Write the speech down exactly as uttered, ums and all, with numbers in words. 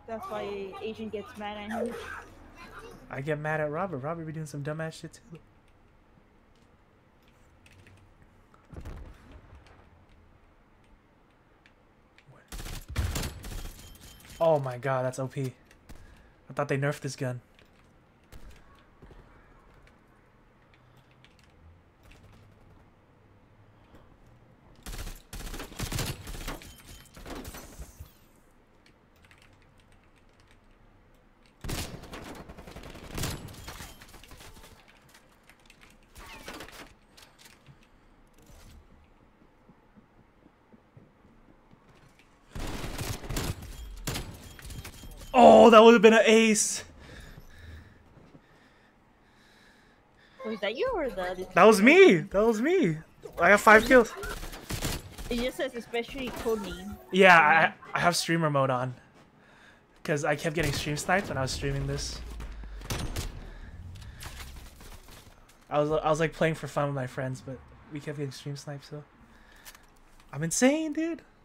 That's why Asian gets mad at him. I get mad at Robert. Robert be doing some dumbass shit too. Oh my god, that's O P. I thought they nerfed this gun. Oh, that would have been an ace. Was that you or the other? That was me. That was me. I have five kills. It just says especially codename. Yeah, I, I have streamer mode on. Because I kept getting stream sniped when I was streaming this. I was, I was like playing for fun with my friends, but we kept getting stream sniped, so. I'm insane, dude.